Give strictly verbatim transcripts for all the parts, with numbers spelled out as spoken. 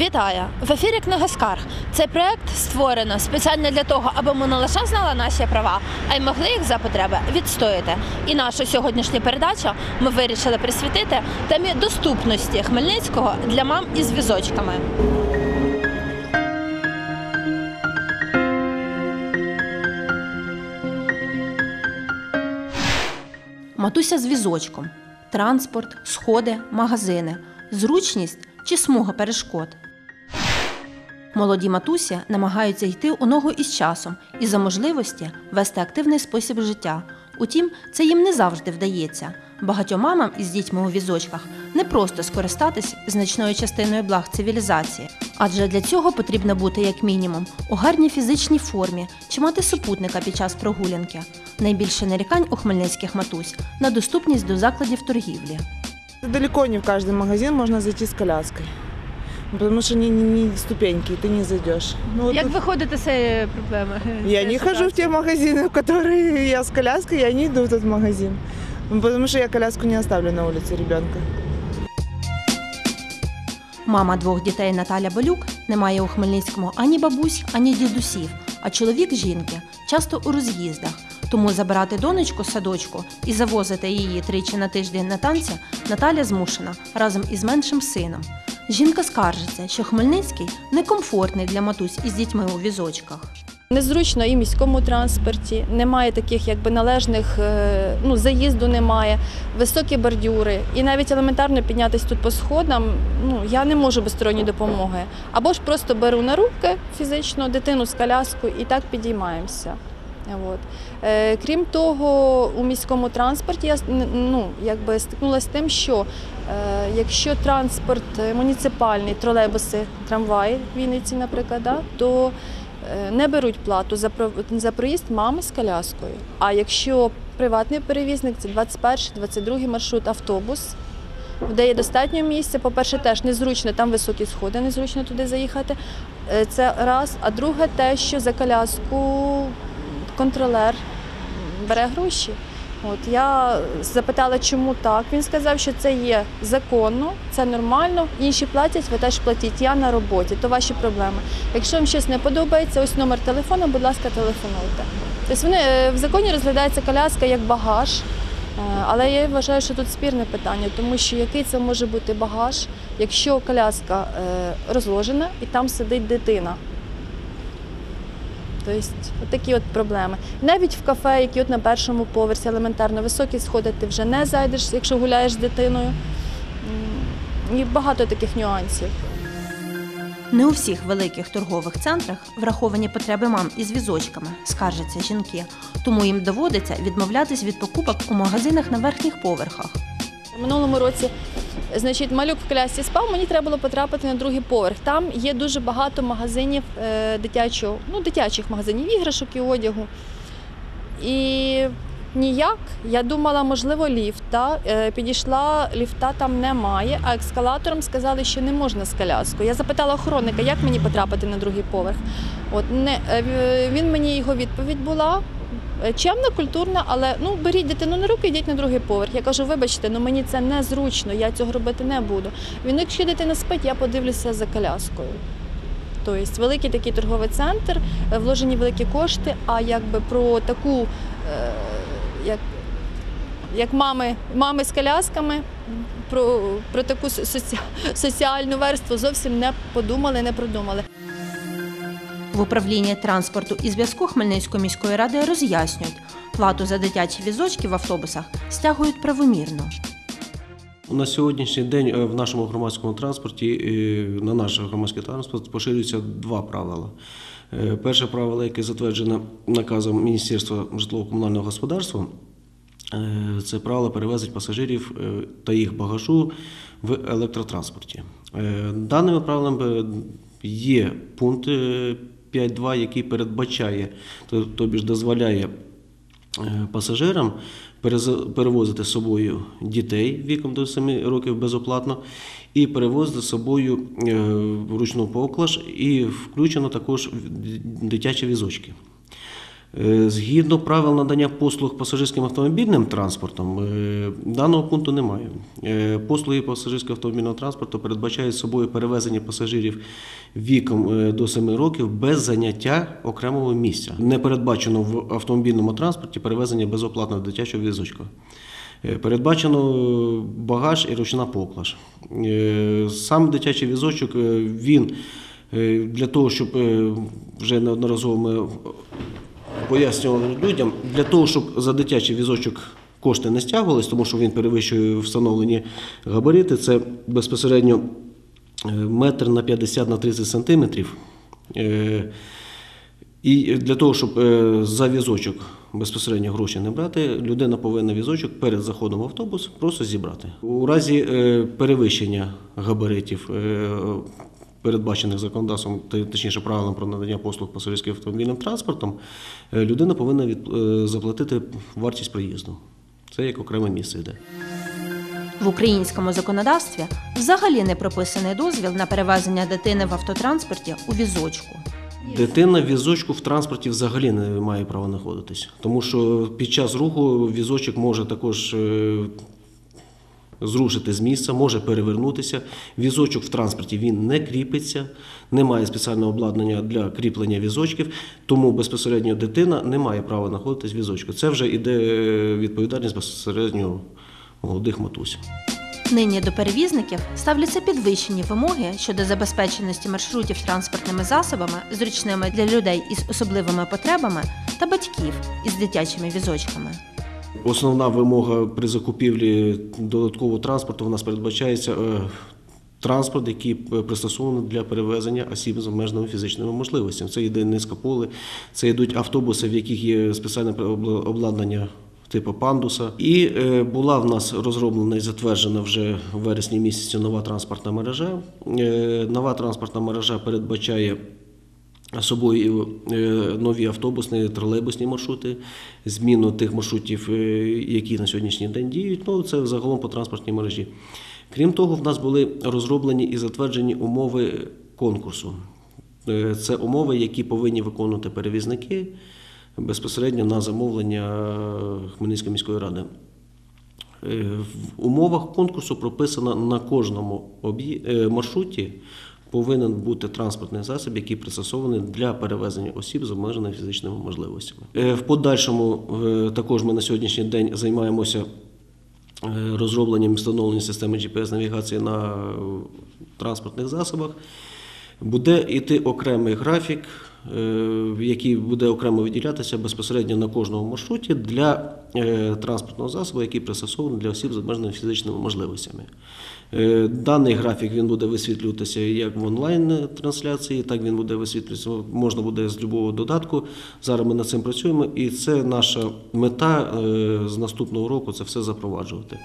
Вітаю! В ефірі «Книга скарг». Цей проєкт створено спеціально для того, аби ми не лише знали наші права, а й могли їх за потреби відстояти. І нашу сьогоднішню передачу ми вирішили присвятити темі доступності Хмельницького для мам із візочками. Матуся з візочком. Транспорт, сходи, магазини. Зручність чи смуга перешкод? Молоді матусі намагаються йти у ногу із часом і за можливості вести активний спосіб життя. Утім, це їм не завжди вдається. Багатьом мамам із дітьми у візочках не просто скористатись значною частиною благ цивілізації. Адже для цього потрібно бути, як мінімум, у гарній фізичній формі чи мати супутника під час прогулянки. Найбільше нарікань у хмельницьких матусь на доступність до закладів торгівлі. Далеко не в каждый магазин можно зайти с коляской, потому что не, не, не ступеньки, ты не зайдешь. Ну, вот Як тут... ви ходите з цієї проблеми? Я не хожу в те магазины, в которые я с коляской, я не иду в тот магазин, потому что я коляску не оставлю на улице ребенка. Мама двох дітей Наталя Болюк не має у Хмельницькому ані бабусь, ані дідусів, а чоловік жінки часто у роз'їздах. Тому забирати донечку з садочку і завозити її тричі на тиждень на танці Наталя змушена разом із меншим сином. Жінка скаржиться, що Хмельницький некомфортний для матусь із дітьми у візочках. Незручно і в міському транспорті, немає таких якби належних, ну, заїзду немає, високі бордюри. І навіть елементарно піднятися тут по сходам, ну, я не можу без сторонньої допомоги. Або ж просто беру на руки фізично дитину з коляскою і так підіймаємося. От. Е, крім того, у міському транспорті я ну, якби стикнулася з тим, що е, якщо транспорт муніципальний, тролейбуси, трамваї в Вінниці, наприклад, да, то е, не беруть плату за, про, за проїзд мами з коляскою. А якщо приватний перевізник, це двадцять перший двадцять другий маршрут, автобус, де є достатньо місця, по-перше, теж незручно, там високі сходи, незручно туди заїхати, е, це раз. А друге те, що за коляску контролер бере гроші. От, я запитала, чому так. Він сказав, що це є законно, це нормально, інші платять, ви теж платіть, я на роботі, то ваші проблеми. Якщо вам щось не подобається, ось номер телефону, будь ласка, телефонуйте. Тобто вони, в законі розглядається коляска як багаж, але я вважаю, що тут спірне питання, тому що який це може бути багаж, якщо коляска розложена і там сидить дитина. Тобто, от такі от проблеми. Навіть в кафе, які от на першому поверсі елементарно високі сходи, ти вже не зайдеш, якщо гуляєш з дитиною. І багато таких нюансів. Не у всіх великих торгових центрах враховані потреби мам із візочками, скаржаться жінки. Тому їм доводиться відмовлятись від покупок у магазинах на верхніх поверхах. У минулому році, значить, малюк в колясці спав, мені треба було потрапити на другий поверх. Там є дуже багато магазинів дитячого, ну, дитячих магазинів, іграшок і одягу. І ніяк, я думала, можливо, ліфта. Підійшла, ліфта там немає, а ескалатором сказали, що не можна з коляскою. Я запитала охоронника, як мені потрапити на другий поверх. От, не, він мені, його відповідь була чемна, культурна, але ну, беріть дитину на руки, йдіть на другий поверх. Я кажу, вибачте, ну мені це незручно, я цього робити не буду. Він, якщо дитина спить, я подивлюся за коляскою. Тобто великий такий торговий центр, вложені великі кошти, а якби про таку, як, як мами, мами з колясками, про, про таку соці, соціальну верству зовсім не подумали, не продумали. В управлінні транспорту і зв'язку Хмельницької міської ради роз'яснюють, плату за дитячі візочки в автобусах стягують правомірно. На сьогоднішній день в нашому громадському транспорті, на наш громадський транспорт поширюються два правила. Перше правило, яке затверджено наказом Міністерства житлово-комунального господарства, це правило перевезень пасажирів та їх багажу в електротранспорті. Даними правилами є пункт п'ять два, який передбачає, тобі ж дозволяє пасажирам перевозити з собою дітей віком до семи років безоплатно і перевозити з собою вручну поклаж, і включено також дитячі візочки. Е, Згідно правил надання послуг пасажирським автомобільним транспортом, е, даного пункту немає. Е, Послуги пасажирського автомобільного транспорту передбачають собою перевезення пасажирів віком е, до семи років без заняття окремого місця. Не передбачено в автомобільному транспорті перевезення безоплатного дитячого візочка. Е, Передбачено багаж і ручна поклаж. Е, Сам дитячий візочок, е, він е, для того, щоб е, вже неодноразово ми пояснювали людям, для того, щоб за дитячий візочок кошти не стягувались, тому що він перевищує встановлені габарити, це безпосередньо метр на п'ятдесят на тридцять сантиметрів. Е, І для того, щоб е, за візочок безпосередньо гроші не брати, людина повинна візочок перед заходом в автобус просто зібрати. У разі е, перевищення габаритів, е, передбачених законодавством, точніше правилам про надання послуг пасажирським автомобільним транспортом, е, людина повинна від, е, заплатити вартість проїзду. Це як окреме місце йде. В українському законодавстві взагалі не прописаний дозвіл на перевезення дитини в автотранспорті у візочку. Дитина в візочку в транспорті взагалі не має права знаходитись, тому що під час руху візочок може також е, зрушити з місця, може перевернутися. Візочок в транспорті він не кріпиться, немає спеціального обладнання для кріплення візочків, тому безпосередньо дитина не має права знаходитись в візочку. Це вже йде відповідальність безпосередньо молодих матусь. Нині до перевізників ставляться підвищені вимоги щодо забезпеченості маршрутів транспортними засобами, зручними для людей із особливими потребами та батьків із дитячими візочками. Основна вимога при закупівлі додаткового транспорту в нас передбачається е, транспорт, який пристосований для перевезення осіб з обмеженими фізичними можливостями. Це йде низькополи, це йдуть автобуси, в яких є спеціальне обладнання типу пандуса. І е, була в нас розроблена і затверджена вже в вересні місяці нова транспортна мережа. Е, нова транспортна мережа передбачає собою е, нові автобусні, тролейбусні маршрути, зміну тих маршрутів, е, які на сьогоднішній день діють. Ну, це загалом по транспортній мережі. Крім того, в нас були розроблені і затверджені умови конкурсу. Е, це умови, які повинні виконувати перевізники безпосередньо на замовлення Хмельницької міської ради. В умовах конкурсу прописано, на кожному маршруті повинен бути транспортний засіб, який пристосований для перевезення осіб з обмеженими фізичними можливостями. В подальшому також ми на сьогоднішній день займаємося розробленням і встановленням системи джі пі ес-навігації на транспортних засобах. Буде йти окремий графік, який буде окремо виділятися безпосередньо на кожному маршруті для транспортного засобу, який пристосований для осіб з обмеженими фізичними можливостями. Даний графік він буде висвітлюватися як в онлайн-трансляції, так він буде висвітлюватися, можна буде з будь-якого додатку. Зараз ми над цим працюємо, і це наша мета з наступного року це все запроваджувати.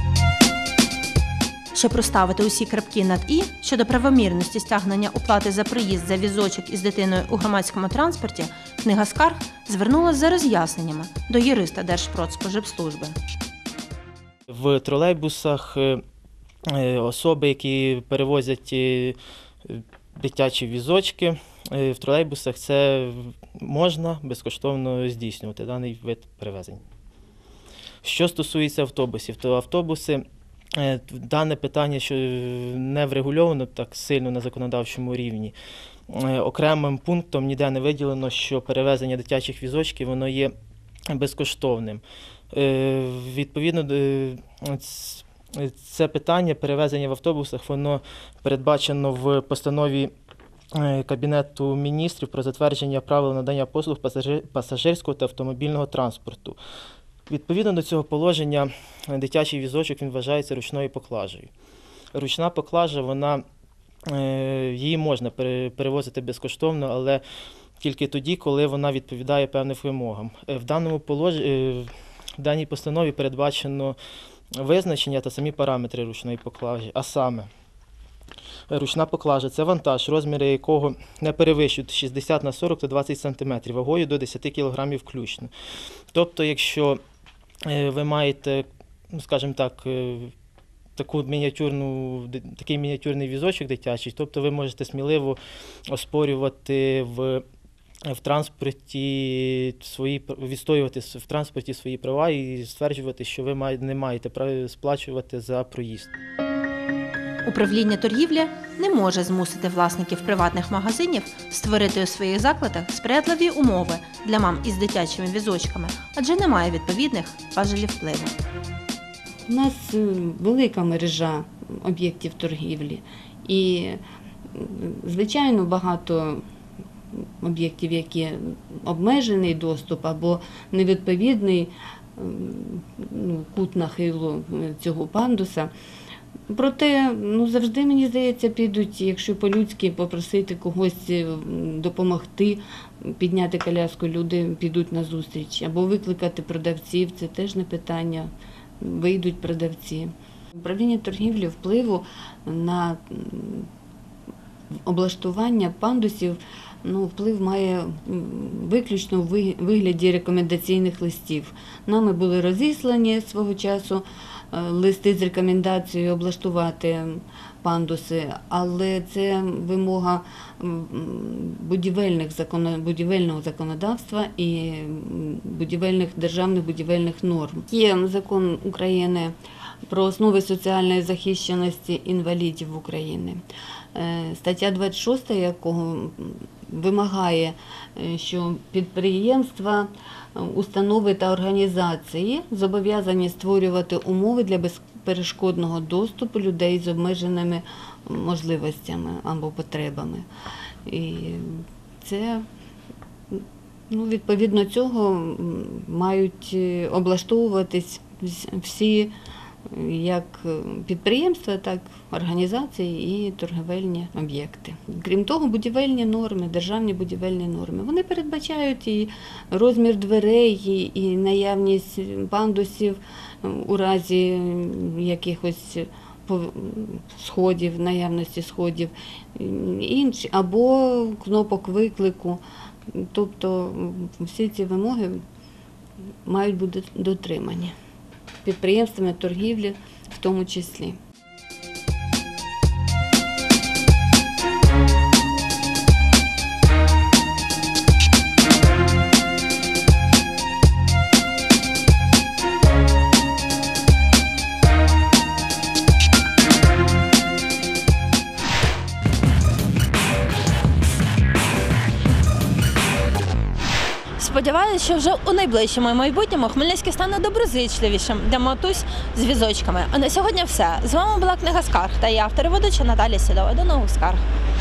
Щоб проставити усі крапки над «і» щодо правомірності стягнення оплати за проїзд за візочок із дитиною у громадському транспорті, книга скарг звернулася за роз'ясненнями до юриста Держпродспоживслужби. В тролейбусах особи, які перевозять дитячі візочки, в тролейбусах це можна безкоштовно здійснювати даний вид перевезень. Що стосується автобусів, то автобуси дане питання, що не врегульовано так сильно на законодавчому рівні. Окремим пунктом ніде не виділено, що перевезення дитячих візочків воно є безкоштовним. Відповідно, це питання перевезення в автобусах, воно передбачено в постанові Кабінету міністрів про затвердження правил надання послуг пасажирського та автомобільного транспорту. Відповідно до цього положення, дитячий візочок він вважається ручною поклажею. Ручна поклажа, вона, її можна перевозити безкоштовно, але тільки тоді, коли вона відповідає певним вимогам. В даному полож... в даній постанові передбачено визначення та самі параметри ручної поклажі, а саме ручна поклажа – це вантаж, розміри якого не перевищують шістдесят на сорок та двадцять сантиметрів, вагою до десяти кілограмів включно. Тобто, якщо ви маєте, скажімо так, таку мініатюрну, такий мініатюрний візочок дитячий, тобто ви можете сміливо оспорювати в в транспорті свої відстоювати в транспорті свої права і стверджувати, що ви не маєте права сплачувати за проїзд. Управління торгівлі не може змусити власників приватних магазинів створити у своїх закладах сприятливі умови для мам із дитячими візочками, адже немає відповідних важелів впливу. У нас велика мережа об'єктів торгівлі і, звичайно, багато об'єктів, які обмежений доступ або невідповідний ну, кут нахилу цього пандуса. Проте, ну, завжди, мені здається, підуть, якщо по-людськи попросити когось допомогти, підняти коляску, люди підуть на зустріч. Або викликати продавців, це теж не питання, вийдуть продавці. Управління торгівлі впливу на облаштування пандусів, ну, вплив має виключно в вигляді рекомендаційних листів. Нами були розіслані свого часу листи з рекомендацією облаштувати пандуси, але це вимога будівельних закон... будівельного законодавства і будівельних державних будівельних норм. Є закон України про основи соціальної захищеності інвалідів України. Стаття двадцять шість, якого вимагає, що підприємства, установи та організації зобов'язані створювати умови для безперешкодного доступу людей з обмеженими можливостями або потребами. І це, ну, відповідно цього мають облаштовуватись всі як підприємства, так і організації і торгівельні об'єкти. Крім того, будівельні норми, державні будівельні норми, вони передбачають і розмір дверей, і наявність пандусів у разі якихось сходів, наявності сходів, інші, або кнопок виклику. Тобто всі ці вимоги мають бути дотримані підприємствами торгівлі в тому числі. Сподіваюся, що вже у найближчому майбутньому Хмельницький стане доброзичливішим для матусь з візочками. А на сьогодні все. З вами була Книга Скарг та я автор і ведуча Наталія Сідова. До нових скарг.